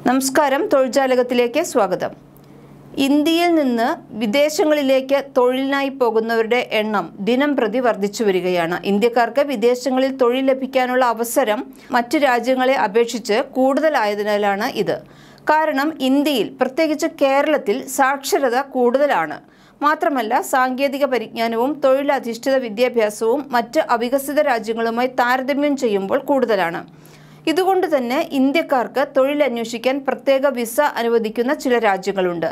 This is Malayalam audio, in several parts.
നമസ്കാരം, തൊഴിൽജാലകത്തിലേക്ക് സ്വാഗതം. ഇന്ത്യയിൽ നിന്ന് വിദേശങ്ങളിലേക്ക് തൊഴിലിനായി പോകുന്നവരുടെ എണ്ണം ദിനംപ്രതി വർദ്ധിച്ചു വരികയാണ്. ഇന്ത്യക്കാർക്ക് വിദേശങ്ങളിൽ തൊഴിൽ ലഭിക്കാനുള്ള അവസരം മറ്റു രാജ്യങ്ങളെ അപേക്ഷിച്ച് കൂടുതലായതിനാലാണ് ഇത്. കാരണം ഇന്ത്യയിൽ, പ്രത്യേകിച്ച് കേരളത്തിൽ സാക്ഷരത കൂടുതലാണ്. മാത്രമല്ല, സാങ്കേതിക പരിജ്ഞാനവും തൊഴിലധിഷ്ഠിത വിദ്യാഭ്യാസവും മറ്റ് അവികസിത രാജ്യങ്ങളുമായി താരതമ്യം ചെയ്യുമ്പോൾ കൂടുതലാണ്. ഇതുകൊണ്ട് തന്നെ ഇന്ത്യക്കാർക്ക് തൊഴിൽ അന്വേഷിക്കാൻ പ്രത്യേക വിസ അനുവദിക്കുന്ന ചില രാജ്യങ്ങളുണ്ട്.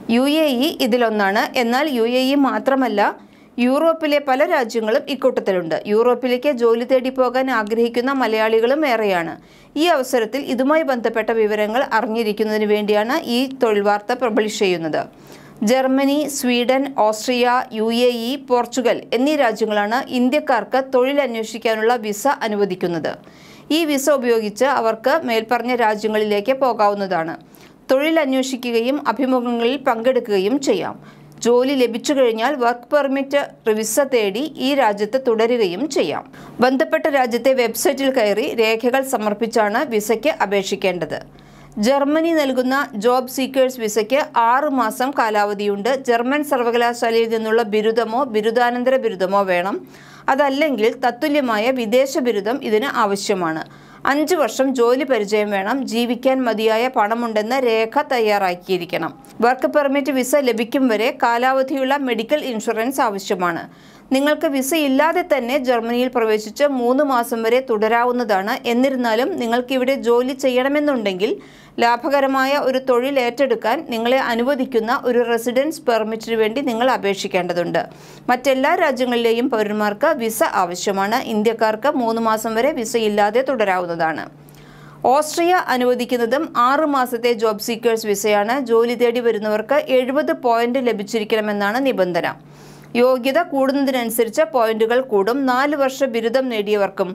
UAE ഇതിലൊന്നാണ്. എന്നാൽ UAE മാത്രമല്ല, യൂറോപ്പിലെ പല രാജ്യങ്ങളും ഇക്കൂട്ടത്തിലുണ്ട്. യൂറോപ്പിലേക്ക് ജോലി തേടി പോകാൻ ആഗ്രഹിക്കുന്ന മലയാളികളും ഏറെയാണ്. ഈ അവസരത്തിൽ ഇതുമായി ബന്ധപ്പെട്ട വിവരങ്ങൾ അറിഞ്ഞിരിക്കുന്നതിന് വേണ്ടിയാണ് ഈ തൊഴിൽ വാർത്ത പബ്ലിഷ് ചെയ്യുന്നത്. Germany, Sweden, Austria, UAE, Portugal എന്നീ രാജ്യങ്ങളാണ് ഇന്ത്യക്കാർക്ക് തൊഴിൽ അന്വേഷിക്കാനുള്ള വിസ അനുവദിക്കുന്നത്. ഈ വിസ ഉപയോഗിച്ച് അവർക്ക് മേൽപ്പറഞ്ഞ രാജ്യങ്ങളിലേക്ക് പോകാവുന്നതാണ്. തൊഴിൽ അന്വേഷിക്കുകയും അഭിമുഖങ്ങളിൽ പങ്കെടുക്കുകയും ചെയ്യാം. ജോലി ലഭിച്ചു കഴിഞ്ഞാൽ വർക്ക് പെർമിറ്റ് വിസ തേടി ഈ രാജ്യത്ത് തുടരുകയും ചെയ്യാം. ബന്ധപ്പെട്ട രാജ്യത്തെ വെബ്സൈറ്റിൽ കയറി രേഖകൾ സമർപ്പിച്ചാണ് വിസയ്ക്ക് അപേക്ഷിക്കേണ്ടത്. ജർമ്മനി നൽകുന്ന ജോബ് സീക്കേഴ്സ് വിസയ്ക്ക് 6 മാസം കാലാവധിയുണ്ട്. ജർമ്മൻ സർവകലാശാലയിൽ നിന്നുള്ള ബിരുദമോ ബിരുദാനന്തര ബിരുദമോ വേണം. അതല്ലെങ്കിൽ തത്തുല്യമായ വിദേശ ബിരുദം ഇതിന് ആവശ്യമാണ്. 5 വർഷം ജോലി പരിചയം വേണം. ജീവിക്കാൻ മതിയായ പണമുണ്ടെന്ന രേഖ തയ്യാറാക്കിയിരിക്കണം. വർക്ക് പെർമിറ്റ് വിസ ലഭിക്കും വരെ കാലാവധിയുള്ള മെഡിക്കൽ ഇൻഷുറൻസ് ആവശ്യമാണ്. നിങ്ങൾക്ക് വിസ ഇല്ലാതെ തന്നെ ജർമ്മനിയിൽ പ്രവേശിച്ച് 3 മാസം വരെ തുടരാവുന്നതാണ്. എന്നിരുന്നാലും നിങ്ങൾക്കിവിടെ ജോലി ചെയ്യണമെന്നുണ്ടെങ്കിൽ ലാഭകരമായ ഒരു തൊഴിൽ ഏറ്റെടുക്കാൻ നിങ്ങളെ അനുവദിക്കുന്ന ഒരു റെസിഡൻസ് പെർമിറ്റിന് വേണ്ടി നിങ്ങൾ അപേക്ഷിക്കേണ്ടതുണ്ട്. മറ്റെല്ലാ രാജ്യങ്ങളിലെയും പൗരന്മാർക്ക് വിസ ആവശ്യമാണ്. ഇന്ത്യക്കാർക്ക് 3 മാസം വരെ വിസ ഇല്ലാതെ തുടരാവുന്നതാണ്. ഓസ്ട്രിയ അനുവദിക്കുന്നതും 6 മാസത്തെ ജോബ് സീക്കേഴ്സ് വിസയാണ്. ജോലി തേടി വരുന്നവർക്ക് 70 പോയിന്റ് ലഭിച്ചിരിക്കണമെന്നാണ് നിബന്ധന. യോഗ്യത കൂടുന്നതിനനുസരിച്ച് പോയിന്റുകൾ കൂടും. 4 വർഷ ബിരുദം നേടിയവർക്കും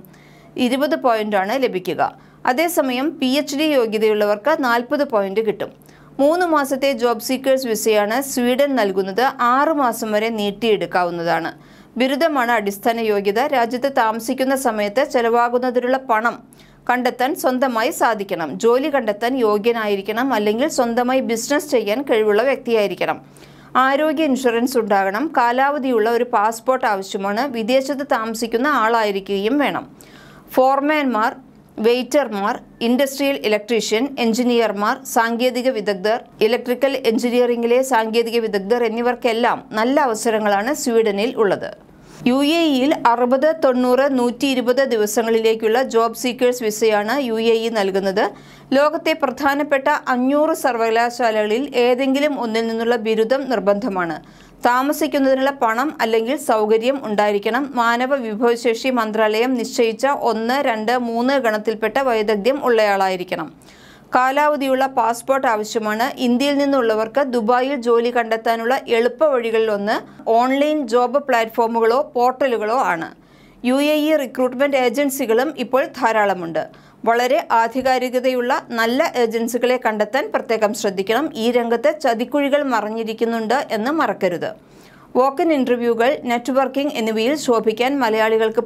20 പോയിന്റാണ് ലഭിക്കുക. അതേസമയം PhD യോഗ്യതയുള്ളവർക്ക് 40 പോയിന്റ് കിട്ടും. 3 മാസത്തെ ജോബ് സീക്കേഴ്സ് വിസയാണ് സ്വീഡൻ നൽകുന്നത്. 6 മാസം വരെ നീട്ടിയെടുക്കാവുന്നതാണ്. ബിരുദമാണ് അടിസ്ഥാന യോഗ്യത. രാജ്യത്ത് താമസിക്കുന്ന സമയത്ത് ചെലവാകുന്നതിനുള്ള പണം കണ്ടെത്താൻ സ്വന്തമായി സാധിക്കണം. ജോലി കണ്ടെത്താൻ യോഗ്യനായിരിക്കണം. അല്ലെങ്കിൽ സ്വന്തമായി ബിസിനസ് ചെയ്യാൻ കഴിവുള്ള വ്യക്തിയായിരിക്കണം. ആരോഗ്യ ഇൻഷുറൻസ് ഉണ്ടാകണം. കാലാവധിയുള്ള ഒരു പാസ്പോർട്ട് ആവശ്യമാണ്. വിദേശത്ത് താമസിക്കുന്ന ആളായിരിക്കുകയും വേണം. ഫോർമാൻമാർ, വെയിറ്റർമാർ, ഇൻഡസ്ട്രിയൽ ഇലക്ട്രീഷ്യൻ, എഞ്ചിനീയർമാർ, സാങ്കേതിക വിദഗ്ധർ, ഇലക്ട്രിക്കൽ എഞ്ചിനീയറിംഗിലെ സാങ്കേതിക വിദഗ്ധർ എന്നിവർക്കെല്ലാം നല്ല അവസരങ്ങളാണ് സ്വീഡനിൽ ഉള്ളത്. UAEയിൽ 60, 90, 120 ദിവസങ്ങളിലേക്കുള്ള ജോബ് സീക്കേഴ്സ് വിസയാണ് UAE നൽകുന്നത്. ലോകത്തെ പ്രധാനപ്പെട്ട 500 സർവകലാശാലകളിൽ ഏതെങ്കിലും ഒന്നിൽ നിന്നുള്ള ബിരുദം നിർബന്ധമാണ്. താമസിക്കുന്നതിനുള്ള പണം അല്ലെങ്കിൽ സൗകര്യം ഉണ്ടായിരിക്കണം. മാനവ വിഭവശേഷി മന്ത്രാലയം നിശ്ചയിച്ച 1, 2, 3 ഗണത്തിൽപ്പെട്ട വൈദഗ്ധ്യം ഉള്ളയാളായിരിക്കണം. കാലാവധിയുള്ള പാസ്പോർട്ട് ആവശ്യമാണ്. ഇന്ത്യയിൽ നിന്നുള്ളവർക്ക് ദുബായിൽ ജോലി കണ്ടെത്താനുള്ള എളുപ്പ വഴികളിലൊന്ന് ഓൺലൈൻ ജോബ് പ്ലാറ്റ്ഫോമുകളോ പോർട്ടലുകളോ ആണ്. UAE റിക്രൂട്ട്മെന്റ് ഏജൻസികളും ഇപ്പോൾ ധാരാളമുണ്ട്. വളരെ ആധികാരികതയുള്ള നല്ല ഏജൻസികളെ കണ്ടെത്താൻ പ്രത്യേകം ശ്രദ്ധിക്കണം. ഈ രംഗത്ത് ചതിക്കുഴികൾ മറഞ്ഞിരിക്കുന്നുണ്ട് എന്ന് മറക്കരുത്. വോക്ക്-ഇൻ ഇന്റർവ്യൂകൾ, നെറ്റ്വർക്കിംഗ് എന്നിവയിൽ ശോഭിക്കാൻ മലയാളികൾക്ക്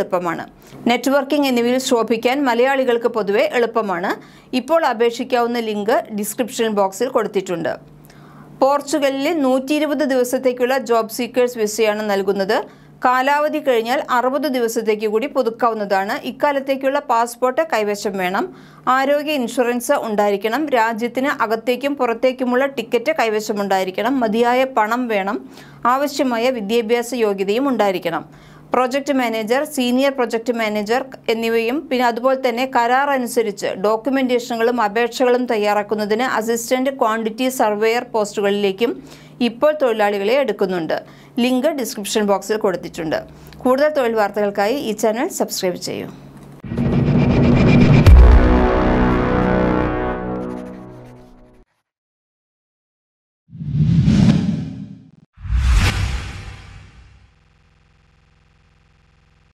പൊതുവെ എളുപ്പമാണ്. ഇപ്പോൾ അപേക്ഷിക്കാവുന്ന ലിങ്ക് ഡിസ്ക്രിപ്ഷൻ ബോക്സിൽ കൊടുത്തിട്ടുണ്ട്. പോർച്ചുഗലിൽ 120 ദിവസത്തേക്കുള്ള ജോബ് സീക്കേഴ്സ് വിസയാണ് നൽകുന്നത്. കാലാവധി കഴിഞ്ഞാൽ 60 ദിവസത്തേക്ക് കൂടി പുതുക്കാവുന്നതാണ്. ഇക്കാലത്തേക്കുള്ള പാസ്പോർട്ട് കൈവശം വേണം. ആരോഗ്യ ഇൻഷുറൻസ് ഉണ്ടായിരിക്കണം. രാജ്യത്തിന് അകത്തേക്കും പുറത്തേക്കുമുള്ള ടിക്കറ്റ് കൈവശമുണ്ടായിരിക്കണം. മതിയായ പണം വേണം. ആവശ്യമായ വിദ്യാഭ്യാസ യോഗ്യതയും ഉണ്ടായിരിക്കണം. Project manager, senior project manager എന്നിവയും പിന്നെ അതുപോലെ തന്നെ കരാർ അനുസരിച്ച് ഡോക്യുമെന്റേഷനുകളും അപേക്ഷകളും തയ്യാറാക്കുന്നതിന് അസിസ്റ്റന്റ് ക്വാണ്ടിറ്റി സർവേയർ പോസ്റ്റുകളിലേക്കും ഇപ്പോൾ തൊഴിലാളികളെ എടുക്കുന്നുണ്ട്. ലിങ്ക് ഡിസ്ക്രിപ്ഷൻ ബോക്സിൽ കൊടുത്തിട്ടുണ്ട്. കൂടുതൽ തൊഴിൽ വാർത്തകൾക്കായി ഈ ചാനൽ സബ്സ്ക്രൈബ് ചെയ്യൂ.